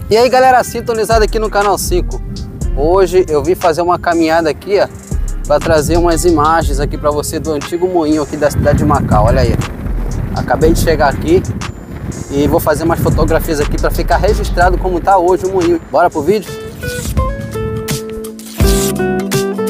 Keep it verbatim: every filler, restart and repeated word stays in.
E aí galera, sintonizada aqui no canal cinco. Hoje eu vim fazer uma caminhada aqui, ó, para trazer umas imagens aqui para você do antigo moinho aqui da cidade de Macau. Olha aí, acabei de chegar aqui e vou fazer umas fotografias aqui para ficar registrado como tá hoje o moinho. Bora pro vídeo?